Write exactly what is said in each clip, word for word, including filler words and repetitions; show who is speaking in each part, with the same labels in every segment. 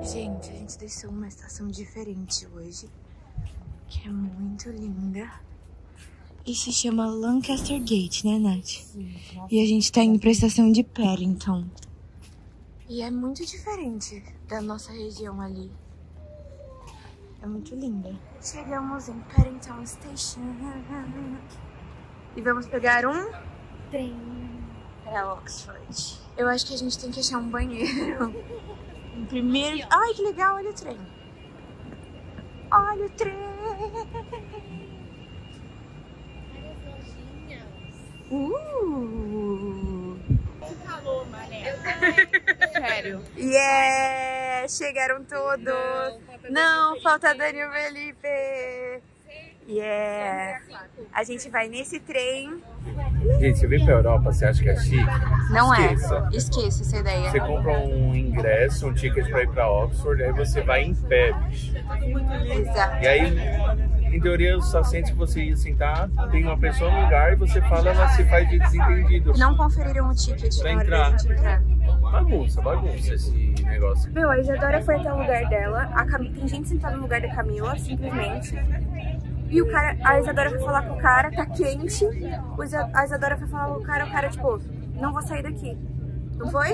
Speaker 1: Gente, a gente desceu numa estação diferente hoje, que é muito linda. E se chama Lancaster Gate, né, Nath? Sim. E a gente tá indo pra estação de Paddington. E é muito diferente da nossa região ali. É muito linda. Chegamos em Paddington Station. E vamos pegar um trem para Oxford. Eu acho que a gente tem que achar um banheiro. Um primeiro... Ai, que legal, olha o trem. Olha o trem. Uh!
Speaker 2: Que calor, mané. Sério.
Speaker 1: Yeah! Chegaram todos. Não, não falta Dani e Felipe. Yeah! A gente vai nesse trem.
Speaker 3: Gente, você vem pra Europa, você acha que é chique?
Speaker 1: Não
Speaker 3: Esqueça.
Speaker 1: é. Esqueça essa ideia.
Speaker 3: Você compra um ingresso, um ticket pra ir pra Oxford, aí você vai em pé, bicho.
Speaker 1: Exato.
Speaker 3: E aí, em teoria, os assentos que você ia sentar, tem uma pessoa no lugar e você fala, ela se faz de desentendido.
Speaker 1: Não conferiram o ticket
Speaker 3: Pra
Speaker 1: na hora
Speaker 3: entrar.
Speaker 1: da gente entrar.
Speaker 3: Bagunça, bagunça esse negócio.
Speaker 1: Meu, a Isadora foi até o lugar dela. A Cam... Tem gente sentada no lugar da Camila, simplesmente. E o cara, a Isadora foi falar com o cara, tá quente. O Isa... A Isadora foi falar com o cara, o cara, tipo, não vou sair daqui. Não foi?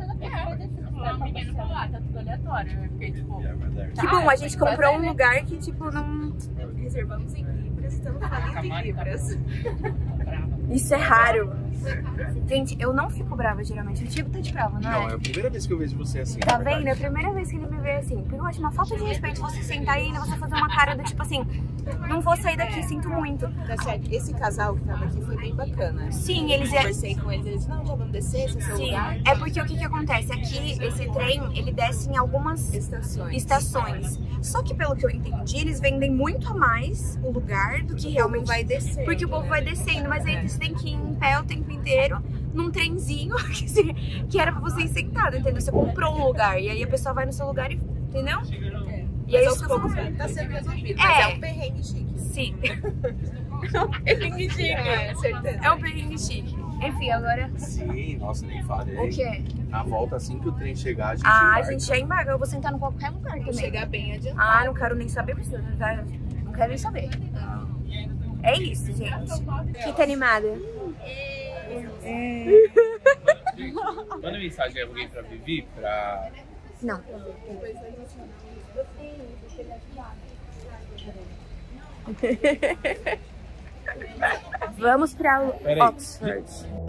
Speaker 2: A menina falou, ah, tá tudo aleatório. Eu fiquei tipo...
Speaker 1: Que bom, a gente comprou um lugar que, tipo, não...
Speaker 2: Reservamos em Libras, estamos falando em Libras.
Speaker 1: Isso é raro. Gente, eu não fico brava, geralmente. O Tiago tá de prova, não é?
Speaker 3: Não, é a primeira vez que eu vejo você assim.
Speaker 1: Tá vendo? É a primeira vez que ele me vê assim. Porque eu acho uma falta de respeito você sentar e ainda você fazer uma cara do tipo assim, não vou sair daqui, sinto muito.
Speaker 2: Tá certo. Esse casal que tava aqui foi bem bacana.
Speaker 1: Sim, eles...
Speaker 2: Eu conversei com eles, eles, não, já vamos descer, esse é seu
Speaker 1: Sim,
Speaker 2: lugar.
Speaker 1: é porque o que que acontece? Aqui, esse trem, ele desce em algumas
Speaker 2: Estações.
Speaker 1: estações. Só que pelo que eu entendi, eles vendem muito a mais o lugar do que realmente
Speaker 2: vai descer.
Speaker 1: Porque o povo vai descendo, mas aí você tem que ir em pé o tempo inteiro num trenzinho que, se, que era pra você ir sentado, entendeu? Você comprou um lugar e aí a pessoa vai no seu lugar e... Entendeu?
Speaker 2: É.
Speaker 1: E aí
Speaker 2: Mas
Speaker 1: isso
Speaker 2: aos poucos tá sendo resolvido.
Speaker 1: É.
Speaker 2: Mas é um perrengue chique.
Speaker 1: Sim.
Speaker 2: É um perrengue chique. É, certeza.
Speaker 1: É um perrengue chique. Enfim, agora...
Speaker 3: Sim, nossa, nem falei.
Speaker 1: O quê?
Speaker 3: Na volta, assim que o trem chegar, a gente
Speaker 1: Ah, a
Speaker 3: embarca.
Speaker 1: gente já embarca. Eu vou sentar em qualquer lugar também.
Speaker 2: Chegar bem adiantado.
Speaker 1: Ah, não quero nem saber, precisa. Não quero nem saber. É isso, gente. Fica animada.
Speaker 3: Manda mensagem aí alguém pra Vivi, pra...
Speaker 1: Não. Vamos pra Oxford.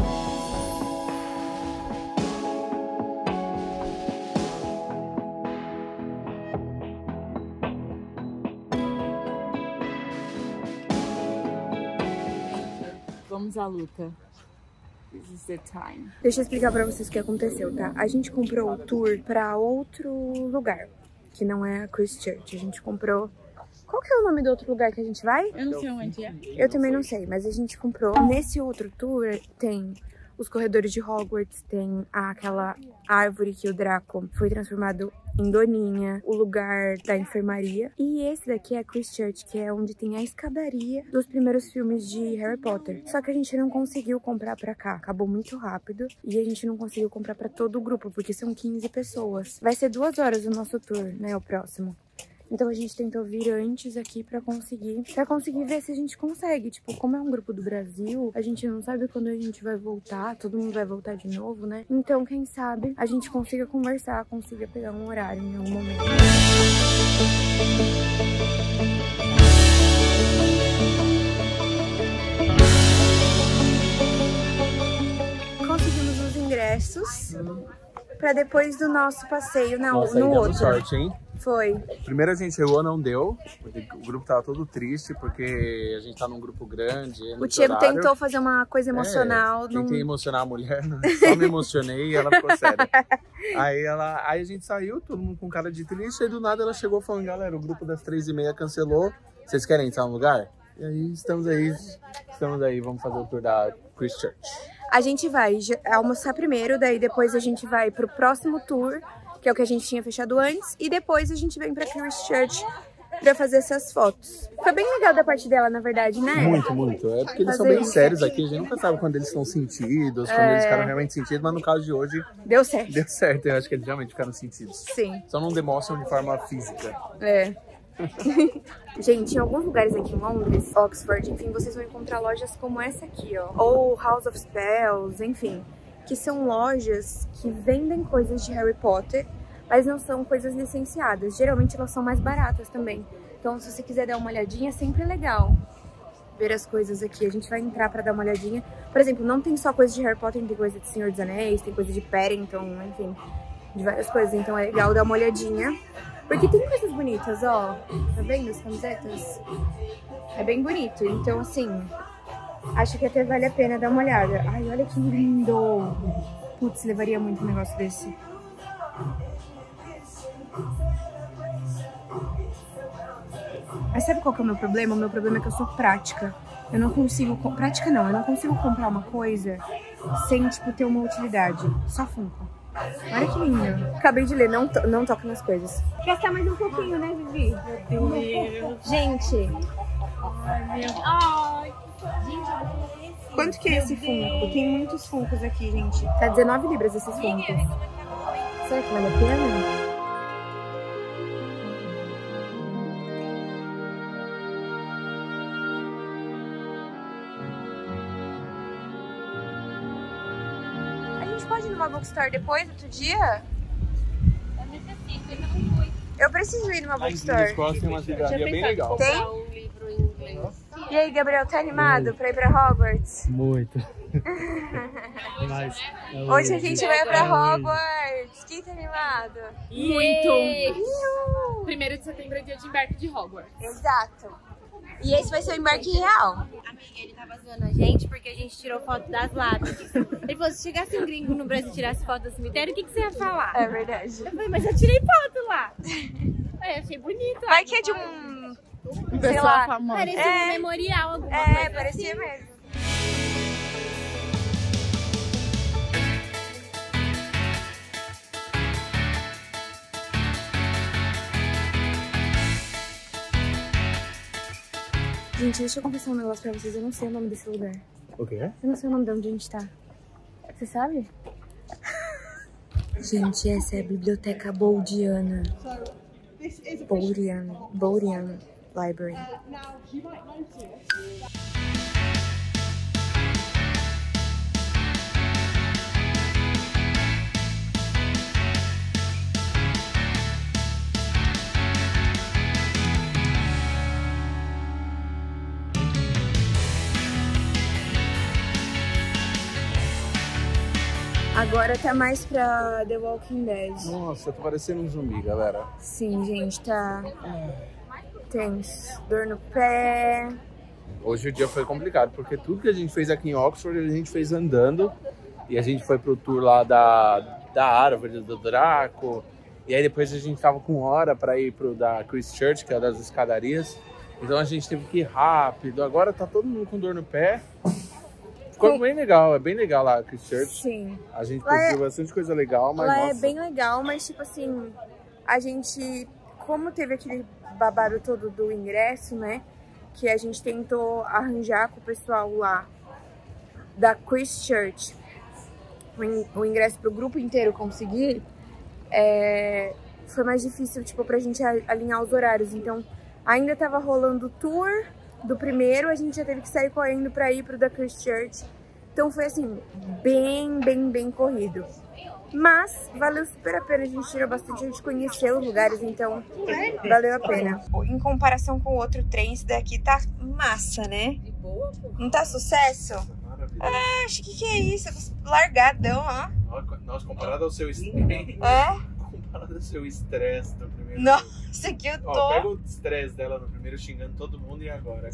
Speaker 2: Vamos à luta. This is the time.
Speaker 1: Deixa eu explicar pra vocês o que aconteceu, tá? A gente comprou o tour pra outro lugar, que não é a Christchurch. A gente comprou... Qual que é o nome do outro lugar que a gente vai?
Speaker 2: Eu não sei onde é.
Speaker 1: Eu também não sei, mas a gente comprou. Nesse outro tour tem os corredores de Hogwarts, tem aquela árvore que o Draco foi transformado em Doninha, o lugar da enfermaria. E esse daqui é Christchurch, que é onde tem a escadaria dos primeiros filmes de Harry Potter. Só que a gente não conseguiu comprar pra cá, acabou muito rápido. E a gente não conseguiu comprar pra todo o grupo, porque são quinze pessoas. Vai ser duas horas o nosso tour, né, o próximo. Então a gente tentou vir antes aqui pra conseguir, pra conseguir ver se a gente consegue. Tipo, como é um grupo do Brasil, a gente não sabe quando a gente vai voltar, todo mundo vai voltar de novo, né? Então, quem sabe, a gente consiga conversar, consiga pegar um horário em algum momento. Conseguimos os ingressos pra depois do nosso passeio na,
Speaker 3: Nossa,
Speaker 1: no
Speaker 3: aí demos
Speaker 1: outro.
Speaker 3: sorte, hein?
Speaker 1: Foi.
Speaker 3: Primeiro a gente chegou, não deu, porque o grupo tava todo triste, porque a gente tá num grupo grande.
Speaker 1: O Tiago tentou fazer uma coisa emocional.
Speaker 3: É, tentei
Speaker 1: num...
Speaker 3: emocionar a mulher, né? Só me emocionei e ela ficou séria. Aí, ela, aí a gente saiu, todo mundo com cara de triste, e do nada ela chegou falando, galera, o grupo das três e meia cancelou, vocês querem entrar no lugar? E aí estamos aí, estamos aí, vamos fazer o tour da Christchurch.
Speaker 1: A gente vai almoçar primeiro, daí depois a gente vai pro próximo tour, que é o que a gente tinha fechado antes, e depois a gente vem pra Christchurch pra fazer essas fotos. Foi bem legal da parte dela, na verdade, né?
Speaker 3: Muito, muito. É porque eles são
Speaker 1: Fazer
Speaker 3: bem
Speaker 1: isso.
Speaker 3: sérios aqui. A gente nunca sabe quando eles são sentidos, quando
Speaker 1: É.
Speaker 3: eles ficaram realmente sentidos. Mas no caso de hoje,
Speaker 1: Deu certo.
Speaker 3: deu certo. Eu acho que eles realmente ficaram sentidos.
Speaker 1: Sim.
Speaker 3: Só não demonstram de forma física.
Speaker 1: É. Gente, em alguns lugares aqui em Londres, Oxford, enfim, vocês vão encontrar lojas como essa aqui, ó. Ou House of Spells, enfim. Que são lojas que vendem coisas de Harry Potter, mas não são coisas licenciadas. Geralmente elas são mais baratas também. Então, se você quiser dar uma olhadinha, é sempre legal ver as coisas aqui. A gente vai entrar pra dar uma olhadinha. Por exemplo, não tem só coisa de Harry Potter, tem coisa de Senhor dos Anéis, tem coisa de Paddington, enfim, de várias coisas. Então é legal dar uma olhadinha. Porque tem coisas bonitas, ó. Tá vendo as camisetas? É bem bonito. Então, assim, acho que até vale a pena dar uma olhada. Ai, olha que lindo! Putz, levaria muito um negócio desse. Mas sabe qual que é o meu problema? O meu problema é que eu sou prática. Eu não consigo... Prática não, eu não consigo comprar uma coisa sem, tipo, ter uma utilidade. Só Funko. Olha que lindo. Acabei de ler, não, to não toca nas coisas. Gastar mais um pouquinho, né, Vivi? Meu Deus. Gente. Ai, meu... Ai. Quanto que é esse Funko? Tem muitos Funkos aqui, gente. Tá dezenove libras esses Funkos. Será que vale a pena? Pode ir numa bookstore depois, outro dia?
Speaker 4: Eu necessito, eu não fui.
Speaker 1: Eu preciso ir numa bookstore.
Speaker 3: Tem uma livraria bem legal.
Speaker 1: Tem?
Speaker 4: Um livro em inglês.
Speaker 1: E aí, Gabriel, tá animado hum. pra ir pra Hogwarts?
Speaker 5: Muito. Mas,
Speaker 1: hoje a gente vai pra Hogwarts. Quem tá animado?
Speaker 4: Muito! Primeiro de setembro é dia de embarque de Hogwarts.
Speaker 1: Exato. E esse vai ser o embarque real.
Speaker 6: Amiga, ele tava zoando a gente porque a gente tirou foto das lápides. Ele falou, se chegasse um gringo no Brasil e tirasse foto do cemitério, o que, que você ia falar?
Speaker 1: É verdade.
Speaker 6: Eu falei, mas eu tirei foto lá. Aí eu achei bonito.
Speaker 1: Vai que é de um...
Speaker 4: Um
Speaker 1: sei lá.
Speaker 4: famoso.
Speaker 6: Parecia
Speaker 1: É.
Speaker 6: um memorial, alguma
Speaker 1: É,
Speaker 6: coisa
Speaker 1: parecia
Speaker 6: assim.
Speaker 1: mesmo. Gente, deixa eu confessar um negócio pra vocês. Eu não sei o nome desse lugar.
Speaker 3: O quê?
Speaker 1: Eu não sei o nome de onde a gente tá. Você sabe? Gente, essa é a Biblioteca Boldiana. Boldian. Boldian Library. Agora tá mais pra The Walking Dead.
Speaker 3: Nossa, tá parecendo um zumbi, galera.
Speaker 1: Sim, gente, tá... Tem dor no pé.
Speaker 3: Hoje o dia foi complicado, porque tudo que a gente fez aqui em Oxford, a gente fez andando. E a gente foi pro tour lá da, da árvore, do Draco. E aí depois a gente tava com hora pra ir pro da Christchurch, que é das escadarias. Então a gente teve que ir rápido. Agora tá todo mundo com dor no pé. Ficou bem legal, é bem legal lá a Christchurch.
Speaker 1: Sim.
Speaker 3: A gente
Speaker 1: Lá
Speaker 3: conseguiu
Speaker 1: é-
Speaker 3: bastante coisa legal, mas
Speaker 1: Lá
Speaker 3: nossa.
Speaker 1: é bem legal, mas tipo assim, a gente, como teve aquele babado todo do ingresso, né? Que a gente tentou arranjar com o pessoal lá da Christchurch o, in, o ingresso pro grupo inteiro conseguir, é, foi mais difícil, tipo, pra gente alinhar os horários. Então, ainda tava rolando o tour do primeiro, a gente já teve que sair correndo pra ir pro da Christchurch. Então foi assim, bem, bem, bem corrido. Mas valeu super a pena, a gente tirou bastante, a gente conheceu os lugares, então valeu a pena. Em comparação com o outro trem, esse daqui tá massa, né? Não tá sucesso? Ah, acho que que é isso, largadão, ó.
Speaker 3: Nossa, comparado ao seu estresse.
Speaker 1: É?
Speaker 3: Comparado ao seu estresse do primeiro.
Speaker 1: Nossa, que eu tô...
Speaker 3: Ó, pega o estresse dela no primeiro xingando todo mundo e agora.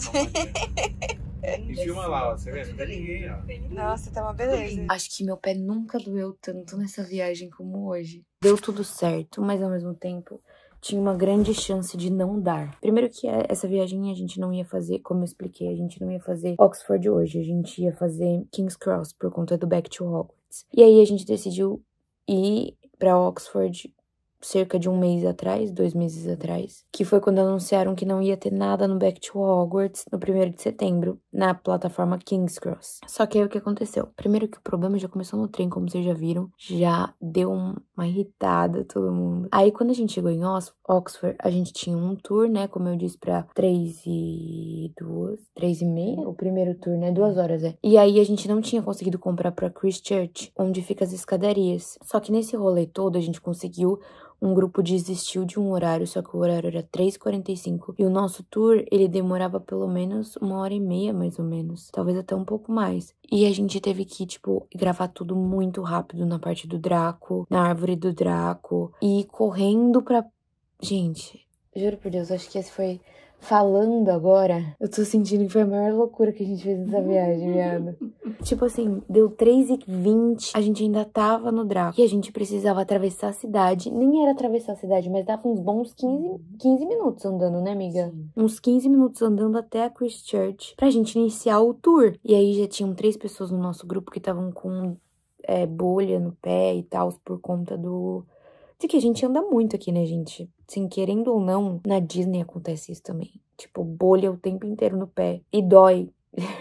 Speaker 3: E filma lá, ó, você vê? Não tem ninguém, ó.
Speaker 1: Nossa, tá uma beleza. Acho que meu pé nunca doeu tanto nessa viagem como hoje. Deu tudo certo, mas ao mesmo tempo tinha uma grande chance de não dar. Primeiro que essa viagem a gente não ia fazer, como eu expliquei, a gente não ia fazer Oxford hoje, a gente ia fazer King's Cross por conta do Back to Hogwarts. E aí a gente decidiu ir pra Oxford cerca de um mês atrás, dois meses atrás, que foi quando anunciaram que não ia ter nada no Back to Hogwarts no primeiro de setembro, na plataforma King's Cross. Só que aí o que aconteceu? Primeiro que o problema já começou no trem, como vocês já viram, já deu uma irritada todo mundo. Aí quando a gente chegou em Oxford, a gente tinha um tour, né, como eu disse, pra três e duas, três e meia, o primeiro tour, né, duas horas, é. E aí a gente não tinha conseguido comprar pra Christchurch, onde fica as escadarias. Só que nesse rolê todo a gente conseguiu. Um grupo desistiu de um horário, só que o horário era três e quarenta e cinco. E o nosso tour, ele demorava pelo menos uma hora e meia, mais ou menos. Talvez até um pouco mais. E a gente teve que, tipo, gravar tudo muito rápido na parte do Draco, na árvore do Draco. E ir correndo pra... Gente, juro por Deus, acho que esse foi... Falando agora, eu tô sentindo que foi a maior loucura que a gente fez nessa viagem, viado. Tipo assim, deu três e vinte, a gente ainda tava no Draco. E a gente precisava atravessar a cidade. Nem era atravessar a cidade, mas dava uns bons quinze, quinze minutos andando, né, amiga? Sim. Uns quinze minutos andando até a Christchurch pra gente iniciar o tour. E aí já tinham três pessoas no nosso grupo que estavam com é, bolha no pé e tal, por conta do... De que a gente anda muito aqui, né, gente? Sim, querendo ou não, na Disney acontece isso também. Tipo, bolha o tempo inteiro no pé. E dói.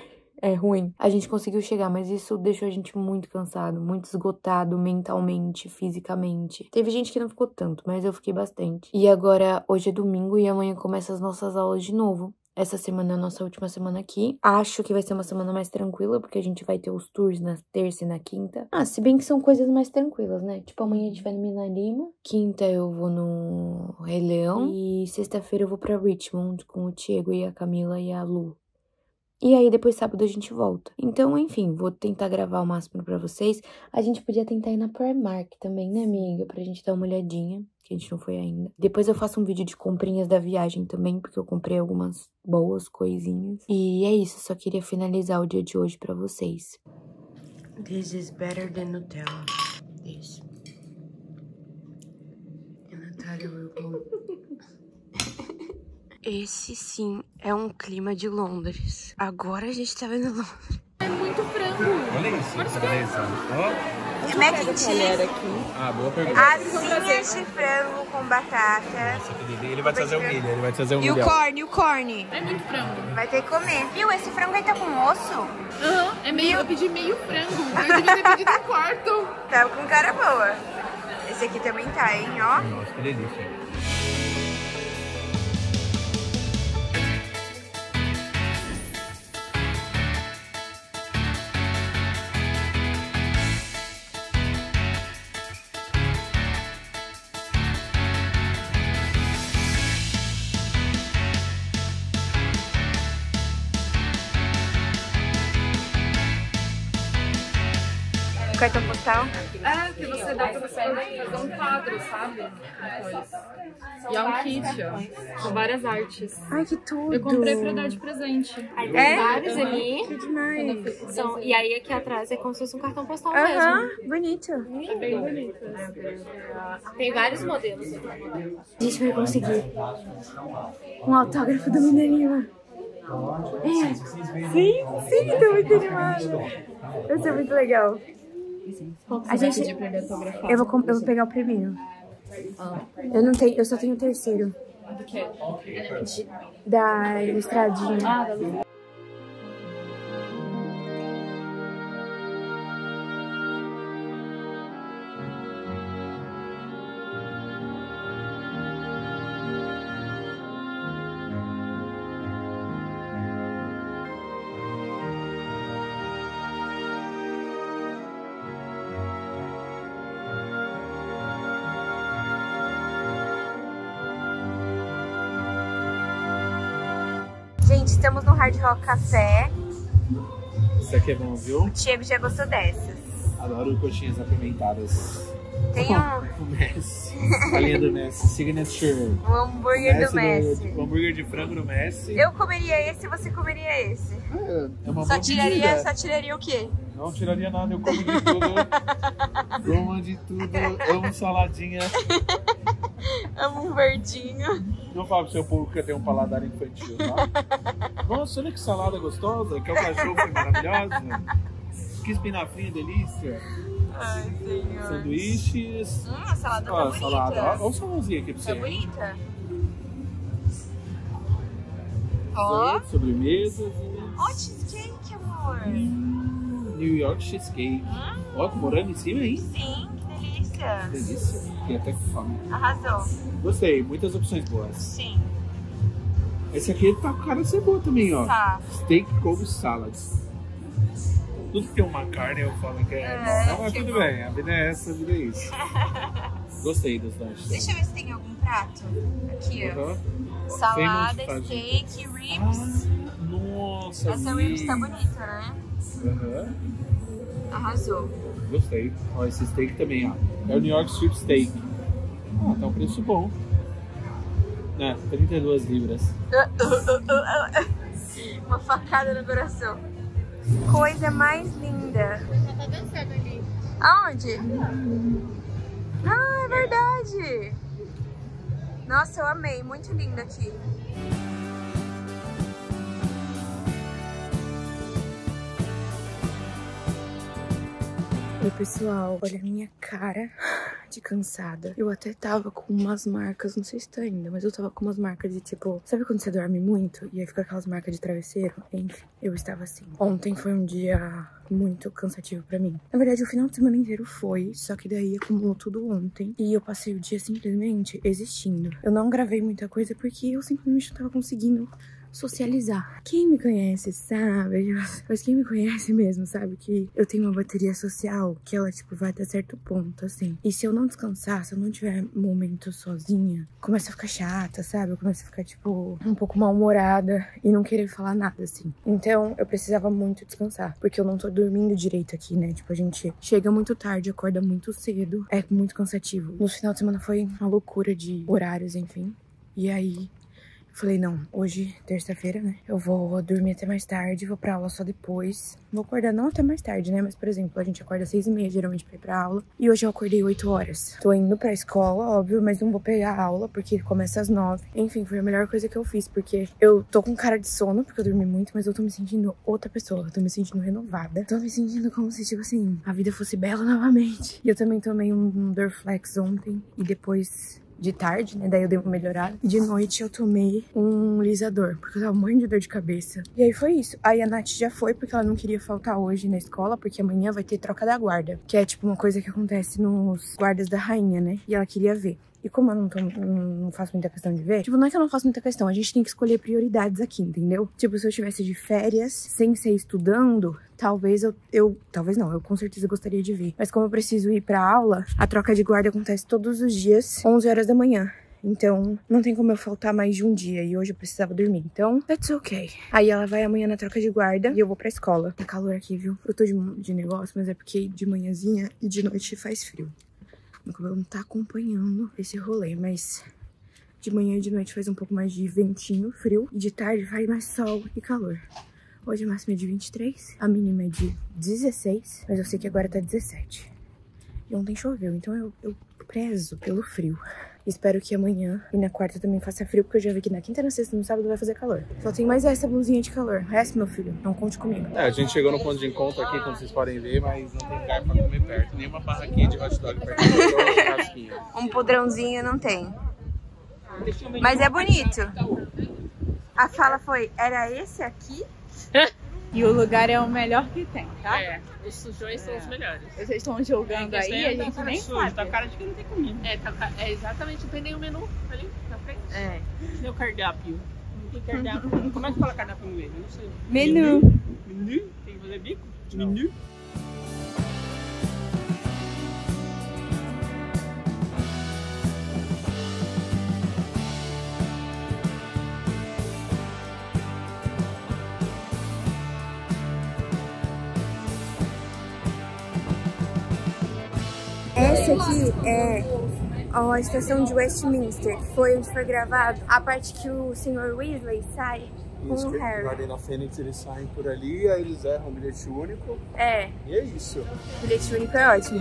Speaker 1: É ruim. A gente conseguiu chegar, mas isso deixou a gente muito cansado, muito esgotado mentalmente, fisicamente. Teve gente que não ficou tanto, mas eu fiquei bastante. E agora, hoje é domingo e amanhã começam as nossas aulas de novo. Essa semana é a nossa última semana aqui. Acho que vai ser uma semana mais tranquila, porque a gente vai ter os tours na terça e na quinta. Ah, se bem que são coisas mais tranquilas, né? Tipo, amanhã a gente vai no Milan Lima. Quinta eu vou no Rei Leão. E sexta-feira eu vou pra Richmond com o Diego e a Camila e a Lu. E aí, depois sábado, a gente volta. Então, enfim, vou tentar gravar o máximo pra vocês. A gente podia tentar ir na Primark também, né, amiga? Pra gente dar uma olhadinha, que a gente não foi ainda. Depois eu faço um vídeo de comprinhas da viagem também, porque eu comprei algumas boas coisinhas. E é isso, só queria finalizar o dia de hoje pra vocês. This is better than Nutella. This. And Natalia will go... Esse sim é um clima de Londres. Agora a gente tá vendo Londres.
Speaker 4: É muito frango.
Speaker 3: Olha isso, olha isso. Ó.
Speaker 1: É mac and cheese.
Speaker 3: Ah, boa pergunta.
Speaker 1: Asinhas de frango com batata.
Speaker 3: Ele vai trazer um milho, ele vai trazer um milho.
Speaker 1: E o corn, e o corn.
Speaker 4: É muito frango.
Speaker 1: Vai ter que comer. Viu, esse frango aí tá com osso?
Speaker 4: Aham, uhum, é meio, eu pedi meio frango. Eu devia ter pedido um quarto.
Speaker 1: Tá com cara boa. Esse aqui também tá, hein, ó.
Speaker 3: Nossa, que delícia.
Speaker 1: Cartão postal?
Speaker 4: É, que você dá pra você fazer um quadro, sabe? Depois. E é um kit, ó. São várias artes.
Speaker 1: Ai, que tudo!
Speaker 4: Eu comprei pra dar de presente.
Speaker 6: Aí tem vários
Speaker 4: Uhum.
Speaker 6: ali.
Speaker 1: Que demais!
Speaker 6: São, e aí aqui atrás é como se fosse um cartão postal
Speaker 1: Aham,
Speaker 6: mesmo.
Speaker 1: bonito.
Speaker 4: É bem bonito.
Speaker 6: Tem vários modelos.
Speaker 1: A gente vai conseguir um autógrafo do Milan Lima. É. Sim, sim, tô muito animada. Vai ser muito legal. A gente, eu vou, eu vou pegar o primeiro. Eu não tenho, eu só tenho o terceiro.
Speaker 4: Do quê?
Speaker 1: De, da ilustradinha.
Speaker 4: Ah, da luz.
Speaker 1: Gente, estamos no Hard Rock Café.
Speaker 3: Isso aqui é bom, viu?
Speaker 1: O Diego já gostou dessas.
Speaker 3: Adoro coxinhas apimentadas.
Speaker 1: Tem um,
Speaker 3: O Messi. A linha do Messi. Signature.
Speaker 1: o hambúrguer do
Speaker 3: Messi.
Speaker 1: Messi.
Speaker 3: O hambúrguer de frango do Messi.
Speaker 1: Eu comeria esse, você comeria esse.
Speaker 3: É, é uma
Speaker 1: Só
Speaker 3: boa
Speaker 1: tiraria,
Speaker 3: pedida.
Speaker 1: só tiraria o quê?
Speaker 3: Não tiraria nada, eu como de tudo. Como de tudo. Amo saladinha.
Speaker 1: Amo um verdinho.
Speaker 3: Não fala pro seu público que eu tenho um paladar infantil, tá? Nossa, olha que salada gostosa. Que o cachorro foi maravilhosa. Que espinafrinha delícia.
Speaker 1: Ai, senhor.
Speaker 3: Sanduíches.
Speaker 1: Hum, a salada
Speaker 3: Ó,
Speaker 1: tá
Speaker 3: a salada.
Speaker 1: bonita.
Speaker 3: Ó, ó o salmãozinho aqui pra você.
Speaker 1: Tá bonita. Ó.
Speaker 3: Sobremesas.
Speaker 1: Ó, cheesecake, amor.
Speaker 3: Hum, New York Cheesecake.
Speaker 1: Hum.
Speaker 3: Ó, com morango em cima, hein?
Speaker 1: Sim, que delícia.
Speaker 3: Delícia. Fiquei até com fome.
Speaker 1: Arrasou.
Speaker 3: Gostei, muitas opções boas.
Speaker 1: Sim.
Speaker 3: Esse aqui tá com cara de ser bom também, ó.
Speaker 1: Tá.
Speaker 3: Steak Kobe Salad. Tudo que tem uma carne eu falo que é,
Speaker 1: É,
Speaker 3: bom. Não, mas
Speaker 1: que
Speaker 3: tudo
Speaker 1: bom.
Speaker 3: bem, a vida é essa, a vida é isso. Gostei dos lanches.
Speaker 1: Deixa eu ver se tem algum prato. Aqui, ó.
Speaker 3: Uhum.
Speaker 1: Salada,
Speaker 3: Tem muito
Speaker 1: steak, ribs.
Speaker 3: Ah, nossa,
Speaker 1: Essa ribs tá bonita, né?
Speaker 3: Uhum.
Speaker 1: Arrasou.
Speaker 3: Gostei. Ó, esse steak também, ó. É o New York Strip Steak. Ah, tá um preço bom. É, trinta e duas libras.
Speaker 1: Uma facada no coração. Coisa mais linda.
Speaker 6: Já tá dançando ali.
Speaker 1: Aonde? Ah, é verdade. Nossa, eu amei. Muito lindo aqui. Oi, pessoal. Olha a minha cara de cansada. Eu até tava com umas marcas, não sei se tá ainda, mas eu tava com umas marcas de tipo... Sabe quando você dorme muito e aí fica aquelas marcas de travesseiro? Enfim, eu estava assim. Ontem foi um dia muito cansativo pra mim. Na verdade, o final de semana inteiro foi, só que daí acumulou tudo ontem. E eu passei o dia simplesmente existindo. Eu não gravei muita coisa porque eu simplesmente não tava conseguindo socializar. Quem me conhece sabe, mas quem me conhece mesmo sabe que eu tenho uma bateria social que ela, tipo, vai até certo ponto, assim. E se eu não descansar, se eu não tiver momento sozinha, começa a ficar chata, sabe? Eu começo a ficar, tipo, um pouco mal-humorada e não querer falar nada, assim. Então, eu precisava muito descansar, porque eu não tô dormindo direito aqui, né? Tipo, a gente chega muito tarde, acorda muito cedo, é muito cansativo. No final de semana foi uma loucura de horários, enfim. E aí... falei, não, hoje, terça-feira, né? Eu vou dormir até mais tarde, vou pra aula só depois. Vou acordar não até mais tarde, né? Mas, por exemplo, a gente acorda às seis e meia, geralmente, pra ir pra aula. E hoje eu acordei oito horas. Tô indo pra escola, óbvio, mas não vou pegar a aula, porque começa às nove. Enfim, foi a melhor coisa que eu fiz, porque eu tô com cara de sono, porque eu dormi muito, mas eu tô me sentindo outra pessoa. Eu tô me sentindo renovada. Tô me sentindo como se, tipo assim, a vida fosse bela novamente. E eu também tomei um, um Dorflex ontem, e depois... de tarde, né? Daí eu dei uma melhorada. E de noite eu tomei um lisador, porque eu tava morrendo de dor de cabeça. E aí foi isso. Aí a Nath já foi, porque ela não queria faltar hoje na escola, porque amanhã vai ter troca da guarda. Que é tipo uma coisa que acontece nos guardas da rainha, né? E ela queria ver. E como eu não, tô, não faço muita questão de ver, tipo, não é que eu não faço muita questão, a gente tem que escolher prioridades aqui, entendeu? Tipo, se eu estivesse de férias, sem ser estudando, talvez eu, eu... Talvez não, eu com certeza gostaria de ver. Mas como eu preciso ir pra aula, a troca de guarda acontece todos os dias, onze horas da manhã. Então, não tem como eu faltar mais de um dia. E hoje eu precisava dormir. Então, that's okay. Aí ela vai amanhã na troca de guarda e eu vou pra escola. Tá calor aqui, viu? Eu tô de, de negócio, mas é porque de manhãzinha e de noite faz frio. Meu cabelo não tá acompanhando esse rolê, mas de manhã e de noite faz um pouco mais de ventinho, frio. E de tarde faz mais sol e calor. Hoje a máxima é de vinte e três, a mínima é de dezesseis, mas eu sei que agora tá dezessete. E ontem choveu, então eu, eu prezo pelo frio. Espero que amanhã e na quarta também faça frio, porque eu já vi que na quinta, na sexta e no sábado vai fazer calor. Só tem mais essa blusinha de calor. O resto, meu filho, não conte comigo.
Speaker 3: É, a gente chegou no ponto de encontro aqui, como vocês podem ver, mas não tem lugar pra comer perto. Nem uma barraquinha de hot dog perto do
Speaker 1: Um podrãozinho não tem. Mas é bonito. A fala foi, era esse aqui?
Speaker 2: E o lugar é o melhor que tem, tá?
Speaker 4: É, os sujões são os melhores.
Speaker 2: Vocês estão julgando
Speaker 4: É,
Speaker 2: aí, a gente nem sabe.
Speaker 5: Tá cara de que não tem comida.
Speaker 4: É, tá, é exatamente, não tem nenhum menu ali na frente.
Speaker 1: É.
Speaker 5: Cadê o cardápio? Não tem cardápio. Como é que fala cardápio em inglês? Eu não sei.
Speaker 1: Menu.
Speaker 5: Menu? Tem que fazer bico? Menu?
Speaker 1: Essa aqui é a estação de Westminster, que foi onde foi gravado a parte que o senhor Weasley sai com
Speaker 3: Isso,
Speaker 1: o
Speaker 3: que
Speaker 1: Harry.
Speaker 3: na Arena Fênix eles saem por ali, aí eles erram um bilhete único.
Speaker 1: É,
Speaker 3: E é isso.
Speaker 1: o bilhete único é ótimo.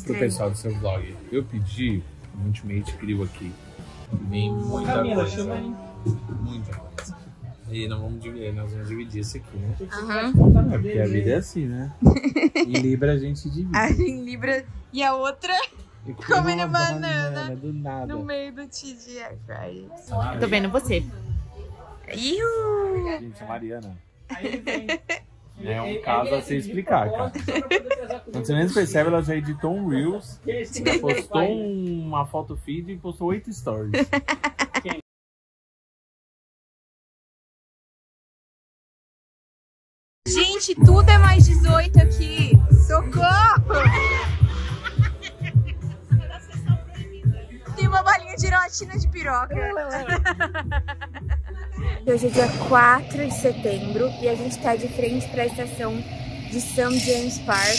Speaker 3: pro pessoal do seu vlog. Eu pedi um Ultimate Grill aqui. Vem muita
Speaker 5: Camila,
Speaker 3: coisa.
Speaker 5: chama aí.
Speaker 3: Muita coisa. E nós vamos dividir, nós vamos dividir isso aqui, né?
Speaker 1: Aham.
Speaker 3: É porque a vida é assim, né? Em Libra a gente divide.
Speaker 1: A em Libra e a outra
Speaker 3: E
Speaker 1: comendo
Speaker 3: uma
Speaker 1: banana
Speaker 3: do nada.
Speaker 1: no meio do T G Air Fryer.
Speaker 2: Tô vendo você.
Speaker 1: Iu!
Speaker 3: Gente, a Mariana.
Speaker 5: Aí vem.
Speaker 3: É um caso a se explicar, cara. Quando você menos percebe, ela já editou um Reels, postou uma foto feed e postou oito stories.
Speaker 1: Gente, tudo é mais dezoito aqui. Socorro! Tem uma balinha de rotina de piroca. Hoje é dia quatro de setembro e a gente tá de frente para a estação de Saint James Park.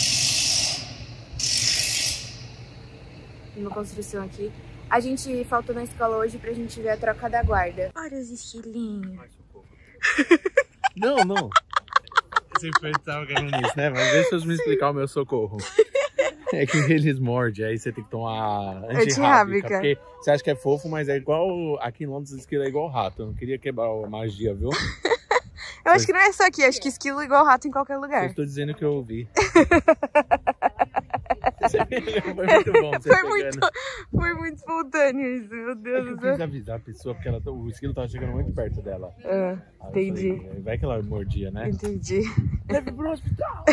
Speaker 1: Uma construção aqui. A gente faltou na escola hoje pra gente ver a troca da guarda. Olha os esquilinhos.
Speaker 3: Não, não. Você estava querendo nisso, né? Mas deixa eu me explicar o meu socorro. É que eles mordem, aí você tem que tomar antirrábica. Porque você acha que é fofo, mas é igual... Aqui em Londres, esquilo é igual rato. Eu não queria quebrar a magia, viu?
Speaker 1: Eu acho que não é só aqui, acho que esquilo é igual rato em qualquer lugar.
Speaker 3: Eu estou dizendo que eu ouvi. Foi muito bom você
Speaker 1: Foi
Speaker 3: chegando.
Speaker 1: muito, foi muito espontâneo isso, meu
Speaker 3: É que
Speaker 1: Deus
Speaker 3: eu
Speaker 1: do céu.
Speaker 3: quis avisar a pessoa, porque ela, o esquilo tava chegando muito perto dela.
Speaker 1: Ah,
Speaker 3: Aí eu
Speaker 1: entendi.
Speaker 3: falei, vai que ela mordia, né?
Speaker 1: Entendi.
Speaker 3: Leve pro hospital!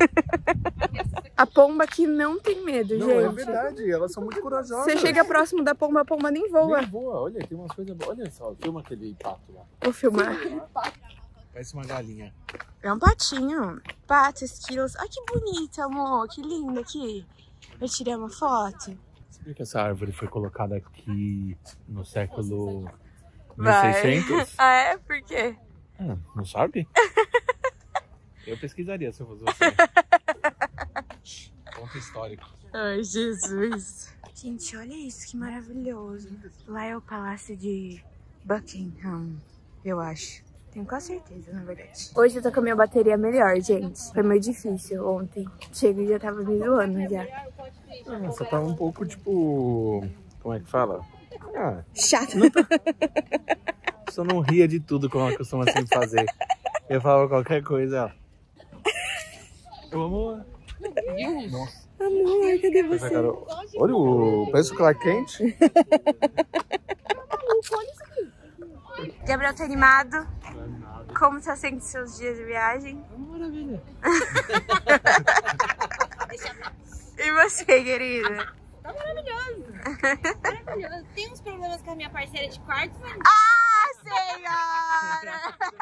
Speaker 1: A pomba aqui não tem medo,
Speaker 3: Não, é
Speaker 1: gente.
Speaker 3: verdade, elas são muito corajosas.
Speaker 1: Você chega próximo da pomba, a pomba nem voa.
Speaker 3: Nem voa, olha, tem umas coisas boas. Olha só, filma aquele pato lá.
Speaker 1: Vou filmar.
Speaker 3: Parece uma galinha.
Speaker 1: É um patinho. Pato, esquilos. Ai, que bonito, amor. Que lindo aqui. Eu tirei uma foto.
Speaker 3: Sabia que essa árvore foi colocada aqui no século mil e
Speaker 1: Vai.
Speaker 3: seiscentos?
Speaker 1: Ah, é? Por quê?
Speaker 3: Ah, não sabe? Eu pesquisaria se eu fosse você. Ponto histórico.
Speaker 1: Ai, Jesus. Gente, olha isso, que maravilhoso. Lá é o Palácio de Buckingham, eu acho. Tenho quase certeza, na verdade. Hoje eu tô com a minha bateria melhor, gente. Foi meio difícil ontem. Chego e já tava me zoando já.
Speaker 3: Ah, só tava um pouco, tipo... Como é que fala? Ah,
Speaker 1: Chato.
Speaker 3: só não ria de tudo como ela costuma sempre fazer. Eu falava qualquer coisa, ó. Eu amo... Nossa.
Speaker 1: Amor, cadê
Speaker 3: Essa
Speaker 1: você?
Speaker 3: cara- Olha o... Parece o Clark Kent.
Speaker 1: Gabriel tá animado? Como tá sendo seus dias de viagem?
Speaker 3: Maravilha.
Speaker 6: E
Speaker 1: você, querida?
Speaker 6: Tá maravilhoso. Maravilhoso. Tem uns problemas com a minha parceira de quarto, mas...
Speaker 1: Ah, senhora!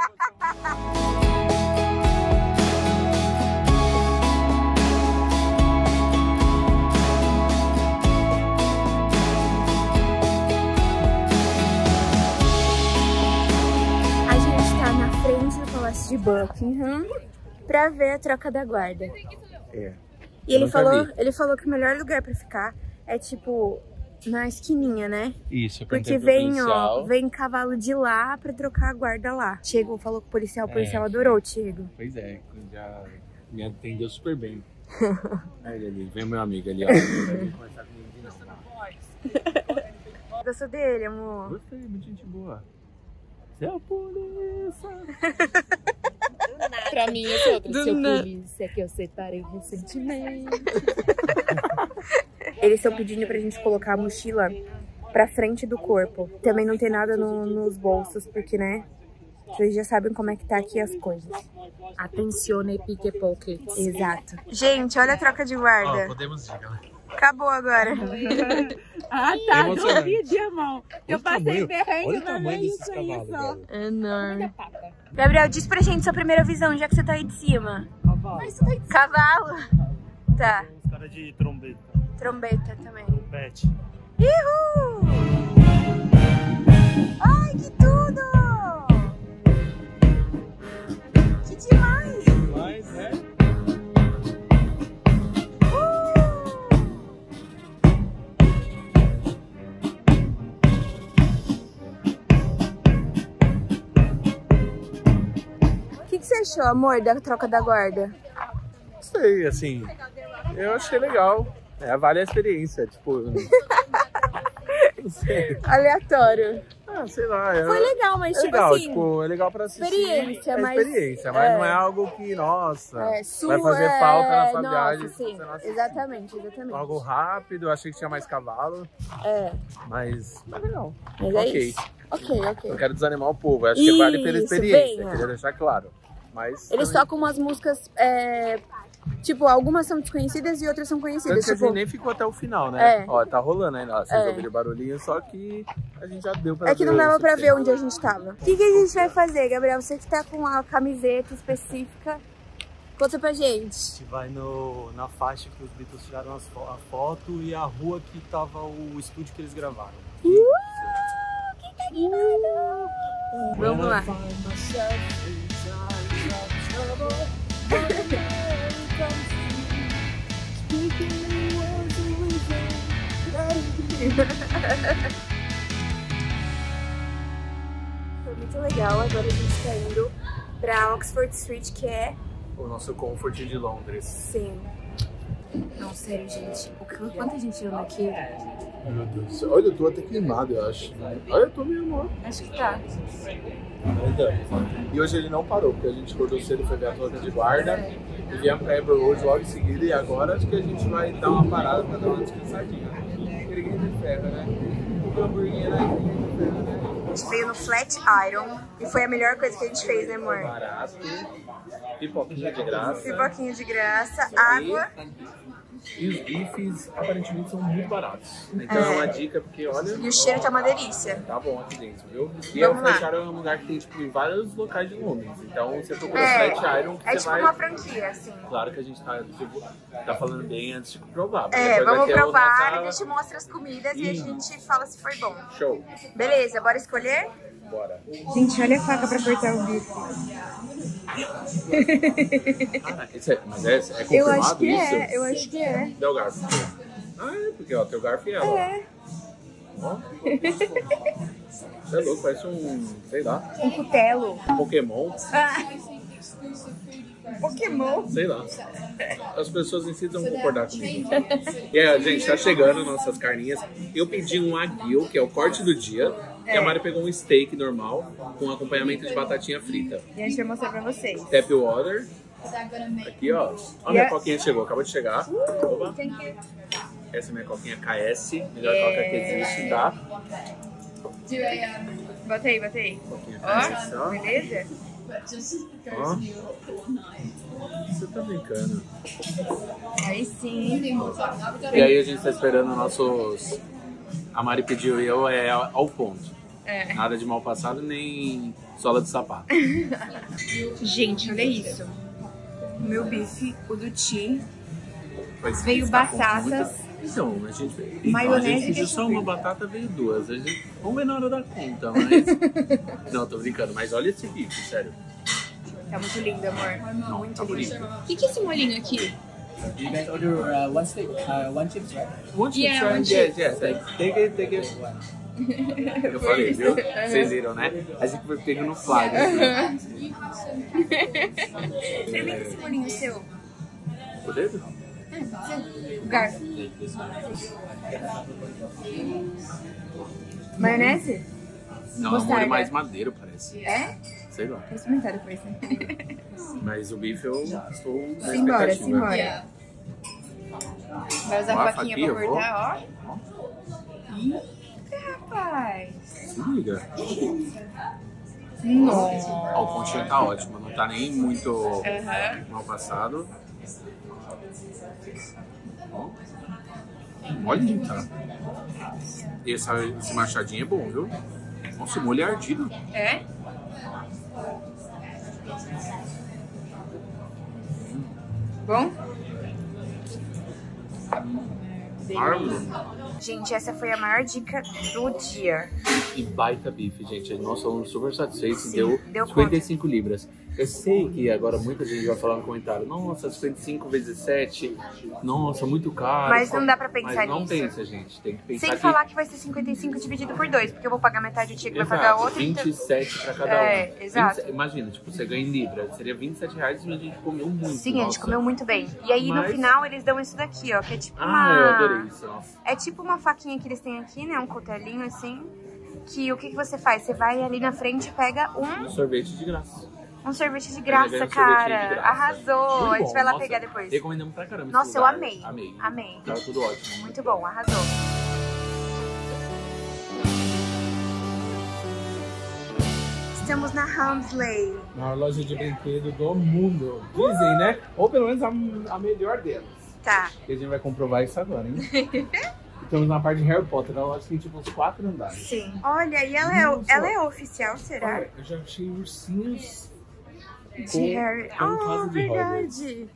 Speaker 1: A gente tá na frente do Palácio de Buckingham pra ver a troca da guarda.
Speaker 3: É.
Speaker 1: E ele
Speaker 3: nunca
Speaker 1: falou,
Speaker 3: vi.
Speaker 1: ele falou que o melhor lugar pra ficar é tipo na esquininha, né?
Speaker 3: Isso, eu
Speaker 1: Porque
Speaker 3: perguntei pro
Speaker 1: vem, ó,
Speaker 3: policial.
Speaker 1: vem cavalo de lá pra trocar a guarda lá. Chegou, falou com o policial, o policial
Speaker 3: É.
Speaker 1: adorou o Diego.
Speaker 3: Pois é, já me atendeu super bem. Aí ele ali, vem o meu amigo ali, ó. Vem conversar comigo de novo.
Speaker 1: Gostou dele, amor?
Speaker 3: Gostei, muito gente boa. Seu polícia!
Speaker 2: Pra mim, esse é outro.
Speaker 1: Do
Speaker 2: Seu
Speaker 1: na-
Speaker 2: polícia que eu separei recentemente.
Speaker 1: Eles estão pedindo pra gente colocar a mochila pra frente do corpo. Também não tem nada no- nos bolsos, porque, né? Vocês já sabem como é que tá aqui as coisas.
Speaker 2: Atencione pique pockets.
Speaker 1: Exato. Gente, olha a troca de guarda.
Speaker 3: podemos ir, galera.
Speaker 1: Acabou agora.
Speaker 2: Ah,
Speaker 3: tá, Emocionante.
Speaker 2: de irmão.
Speaker 3: Eu passei perrengue, olha o tamanho desses cavalos, galera.
Speaker 1: Enorme. Gabriel, diz pra gente sua primeira visão, já que você tá aí de cima.
Speaker 5: Cavalo.
Speaker 1: Cavalo? Tá.
Speaker 5: Os caras de trombeta.
Speaker 1: Trombeta também.
Speaker 5: Pet.
Speaker 1: Uhul! Ai, que tudo! Que demais!
Speaker 3: Mas, né?
Speaker 1: O que, que você achou, amor, da troca da guarda?
Speaker 3: Sei, assim, eu achei legal. É, vale a experiência, tipo... Não sei.
Speaker 1: Aleatório.
Speaker 3: Ah, sei lá. É,
Speaker 1: Foi legal, mas
Speaker 3: é
Speaker 1: tipo
Speaker 3: legal,
Speaker 1: assim...
Speaker 3: tipo, é legal pra assistir.
Speaker 1: Experiência,
Speaker 3: é
Speaker 1: mas...
Speaker 3: experiência, mas
Speaker 1: é,
Speaker 3: não é algo que, nossa,
Speaker 1: é, sua,
Speaker 3: vai fazer falta na sua
Speaker 1: nossa,
Speaker 3: viagem.
Speaker 1: Sim,
Speaker 3: Você não assistir.
Speaker 1: exatamente, exatamente.
Speaker 3: Algo rápido, eu achei que tinha mais cavalo,
Speaker 1: É,
Speaker 3: mas é legal.
Speaker 1: mas é
Speaker 3: Ok.
Speaker 1: isso. Ok, ok.
Speaker 3: Não quero desanimar o povo, eu acho que vale pela
Speaker 1: Isso,
Speaker 3: experiência,
Speaker 1: venha.
Speaker 3: queria deixar claro. Mas
Speaker 1: Eles
Speaker 3: também-
Speaker 1: tocam umas músicas, é, tipo, algumas são desconhecidas e outras são
Speaker 3: Tanto
Speaker 1: conhecidas.
Speaker 3: que a
Speaker 1: Tipo,
Speaker 3: gente nem ficou até o final, né?
Speaker 1: É.
Speaker 3: Ó, tá rolando ainda, ó, vocês
Speaker 1: É.
Speaker 3: ouviram o barulhinho, só que a gente já deu pra ver.
Speaker 1: é que não dava
Speaker 3: o
Speaker 1: pra ver
Speaker 3: suficiente.
Speaker 1: onde a gente tava. O que, que a gente vai fazer, Gabriel? Você que tá com a camiseta específica, conta pra gente.
Speaker 7: A gente vai no, na faixa que os Beatles tiraram as fo- a foto e a rua que tava o estúdio que eles gravaram.
Speaker 1: Uh, que tá animado! Vamos lá. Foi muito legal, agora a gente tá indo pra Oxford Street, que é...
Speaker 3: O nosso comfort de Londres.
Speaker 1: Sim. Não, sério, gente. O que- Quanta gente anda aqui?
Speaker 3: Meu Deus do céu. Olha, eu tô até queimado, eu acho. Olha, eu tô mesmo, ó.
Speaker 1: Acho que tá.
Speaker 3: E hoje ele não parou, porque a gente acordou cedo, foi ver a troca de guarda. E viemos pra Abbey Road logo em seguida. E agora acho que a gente vai dar uma parada pra dar uma descansadinha. Ninguém de ferro, né? O hamburguinho, né? Ninguém de ferro, né?
Speaker 1: A gente veio no Flat Iron e foi a melhor coisa que a gente fez, né, amor?
Speaker 3: Barato. Pipoquinha de graça.
Speaker 1: Pipoquinha de graça,
Speaker 3: E-
Speaker 1: água.
Speaker 3: E os bifes aparentemente são muito baratos. Então é,
Speaker 1: É.
Speaker 3: uma dica, porque olha.
Speaker 1: E o cheiro tá uma delícia.
Speaker 3: Tá bom aqui dentro, viu? E
Speaker 1: Vamos
Speaker 3: o
Speaker 1: lá.
Speaker 3: Flat Iron é um lugar que tem tipo, em vários locais de Londres. Então você procura
Speaker 1: É,
Speaker 3: Flat Iron que
Speaker 1: é
Speaker 3: você
Speaker 1: tipo
Speaker 3: vai.
Speaker 1: uma franquia, assim.
Speaker 3: Claro que a gente tá, tipo, tá falando bem antes de provar. porque
Speaker 1: É,
Speaker 3: depois vai
Speaker 1: vamos
Speaker 3: ter o
Speaker 1: provar,
Speaker 3: nossa-
Speaker 1: a gente mostra as comidas e a
Speaker 3: Ih.
Speaker 1: gente fala se foi bom.
Speaker 3: Show.
Speaker 1: Beleza, bora escolher?
Speaker 3: Bora.
Speaker 1: Gente, olha a faca pra cortar o bife.
Speaker 3: Ah, esse é, mas é, é confirmado
Speaker 1: Eu acho que
Speaker 3: isso?
Speaker 1: é, eu acho que é.
Speaker 3: Dá o garfo. Ah, é, porque ó, teu garfo e ela.
Speaker 1: É.
Speaker 3: Ó. Você é louco, parece um, sei lá,
Speaker 1: Um cutelo.
Speaker 3: um Pokémon.
Speaker 1: Pokémon.
Speaker 3: Sei lá. As pessoas em si vão concordar comigo. E aí, gente, tá chegando nossas carninhas. Eu pedi um aguil, que é o corte do dia. E a Mari pegou um steak normal, com acompanhamento de batatinha frita.
Speaker 1: E a gente vai mostrar pra vocês.
Speaker 3: Tap water. Aqui, ó. Ó, minha
Speaker 1: Yeah.
Speaker 3: coquinha chegou, acabou de chegar. Opa. Essa é minha coquinha K S. Melhor coca que existe, tá?
Speaker 1: Bota aí, bota aí.
Speaker 3: Coquinha K S,
Speaker 1: Ó,
Speaker 3: ó.
Speaker 1: beleza?
Speaker 3: Ó. Você tá brincando.
Speaker 1: Aí sim.
Speaker 3: E aí a gente tá esperando nossos... A Mari pediu e eu é ao ponto.
Speaker 1: É.
Speaker 3: Nada de mal passado, nem sola de sapato.
Speaker 1: Gente, olha isso. O meu bife, o do Ti.
Speaker 3: Mas
Speaker 1: Veio
Speaker 3: está com
Speaker 1: batatas,
Speaker 3: muita- Então, a gente, então,
Speaker 1: maionese
Speaker 3: a gente
Speaker 1: e
Speaker 3: pediu só uma batata, veio duas. A gente... Vamos ver na hora da conta, mas... Não, tô brincando, mas olha esse bife, sério.
Speaker 1: Tá muito lindo, amor.
Speaker 3: Não,
Speaker 1: Muito
Speaker 3: tá
Speaker 1: lindo.
Speaker 3: bonito.
Speaker 1: O que, que é esse molhinho aqui?
Speaker 5: You guys order uh, one steak, uh, one chips, right?
Speaker 3: One chip,
Speaker 1: Yeah,
Speaker 3: try,
Speaker 1: one
Speaker 3: yes, yes. Take it, take it. Eu falei, viu? Vocês viram, né? A gente foi pego no flag.
Speaker 1: Experimenta esse molhinho seu.
Speaker 3: O dedo?
Speaker 1: O garfo. Maionese?
Speaker 3: Não, é um
Speaker 1: Mostarda.
Speaker 3: molho mais madeiro, parece.
Speaker 1: É?
Speaker 3: Sei lá.
Speaker 1: Quero experimentar depois. Né?
Speaker 3: Mas o bife eu estou na
Speaker 1: Simbora,
Speaker 3: expectativa.
Speaker 1: simbora. Vai usar
Speaker 3: Ó,
Speaker 1: a
Speaker 3: a
Speaker 1: faquinha
Speaker 3: faquinha,
Speaker 1: pra
Speaker 3: eu vou.
Speaker 1: cortar, ó. Eita, rapaz.
Speaker 3: Se liga.
Speaker 1: Nossa.
Speaker 3: Ó, o pontinho tá ótimo, não tá nem muito
Speaker 1: Aham.
Speaker 3: mal passado. Ó. Olha, tá. Esse, esse machadinho é bom, viu? Nossa, o molho é ardido.
Speaker 1: É? Bom?
Speaker 3: Árvore.
Speaker 1: Gente, essa foi a maior dica do dia.
Speaker 3: E baita bife, gente. Nós somos super satisfeitos. Deu,
Speaker 1: deu
Speaker 3: cinquenta e cinco libras. Eu sei que agora muita gente vai falar no comentário, nossa, cinquenta e cinco vezes sete, nossa, muito caro.
Speaker 1: Mas não dá pra pensar
Speaker 3: Mas não
Speaker 1: nisso.
Speaker 3: pensa, gente. Tem que pensar
Speaker 1: Sem
Speaker 3: que...
Speaker 1: falar que vai ser cinquenta e cinco dividido por dois, porque eu vou pagar metade, o Tico vai
Speaker 3: Exato,
Speaker 1: pagar outra.
Speaker 3: vinte e sete pra cada
Speaker 1: É,
Speaker 3: um.
Speaker 1: exato.
Speaker 3: vinte imagina, tipo, você ganha em Libra, seria vinte e sete reais e a gente comeu muito.
Speaker 1: Sim, a gente
Speaker 3: nossa.
Speaker 1: comeu muito bem. E aí
Speaker 3: Mas-
Speaker 1: no final eles dão isso daqui, ó, que é tipo
Speaker 3: Ah,
Speaker 1: uma...
Speaker 3: eu adorei isso, nossa.
Speaker 1: É tipo uma faquinha que eles têm aqui, né, um cotelinho assim, que o que, que você faz? Você vai ali na frente e pega um,
Speaker 3: Um sorvete de graça.
Speaker 1: um sorvete de
Speaker 3: Ainda
Speaker 1: graça,
Speaker 3: ganha um sorvetinho
Speaker 1: cara.
Speaker 3: de graça.
Speaker 1: Arrasou.
Speaker 3: Muito
Speaker 1: A gente
Speaker 3: bom,
Speaker 1: vai lá
Speaker 3: nossa,
Speaker 1: pegar depois.
Speaker 3: Recomendamos pra caramba.
Speaker 1: Nossa,
Speaker 3: esse
Speaker 1: eu
Speaker 3: lugar.
Speaker 1: amei.
Speaker 3: Amei.
Speaker 1: Amei.
Speaker 3: Tava tudo ótimo.
Speaker 1: Muito bom, arrasou. Estamos na Hamsley.
Speaker 3: Maior loja de brinquedo do mundo. Dizem, né? Ou pelo menos a, a melhor delas.
Speaker 1: Tá.
Speaker 3: E a gente vai comprovar isso agora, hein? Estamos na parte de Harry Potter. A loja tem tipo uns quatro andares.
Speaker 1: Sim. Olha, e ela é,
Speaker 3: Nossa.
Speaker 1: ela é oficial, será?
Speaker 3: Olha, eu já achei ursinhos
Speaker 1: De Harry.
Speaker 3: com
Speaker 1: Ah,
Speaker 3: casa de Hogwarts.
Speaker 1: verdade.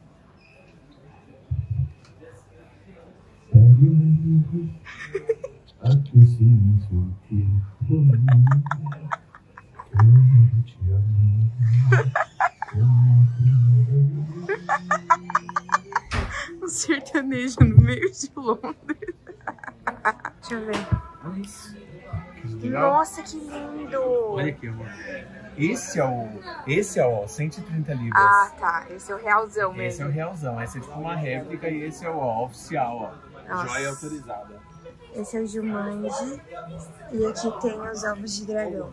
Speaker 1: Um sertanejo no meio de Londres. Deixa eu ver.
Speaker 3: Olha isso. Que legal.
Speaker 1: Nossa, que lindo!
Speaker 3: Olha aqui, amor. Esse é o. Esse é o cento e trinta libras.
Speaker 1: Ah, tá. Esse é o realzão mesmo.
Speaker 3: Esse é o realzão. Esse é tipo uma réplica e esse é o ó, oficial, ó.
Speaker 1: Nossa.
Speaker 3: Joia autorizada.
Speaker 1: Esse é o Jumanji. E aqui tem os ovos de dragão.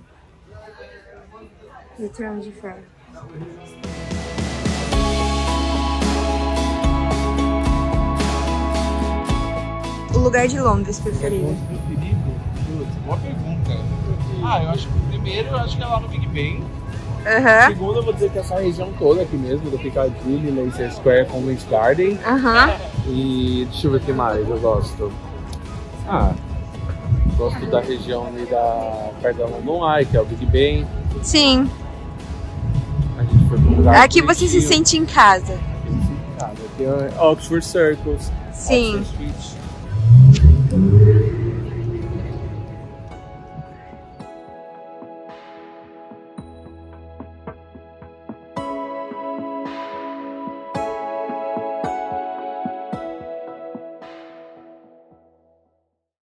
Speaker 1: E o trono de ferro. O lugar de Londres preferido?
Speaker 3: Preferido? Putz, boa pergunta. Ah, eu acho que primeiro eu acho que é lá no Big Ben.
Speaker 1: Aham.
Speaker 3: Segundo, eu vou dizer que essa região toda aqui mesmo, do Piccadilly, Leicester Square, Covent Garden.
Speaker 1: Aham.
Speaker 3: E deixa eu ver o que mais eu gosto. Ah, gosto da região ali da perto da London Eye, que é o Big Ben.
Speaker 1: Sim.
Speaker 3: A gente foi pro lugar
Speaker 1: Aqui você se
Speaker 3: bonitinho.
Speaker 1: sente em casa.
Speaker 3: Aqui você se sente em casa. Aqui é Oxford Circus,
Speaker 1: Sim.
Speaker 3: Oxford Street.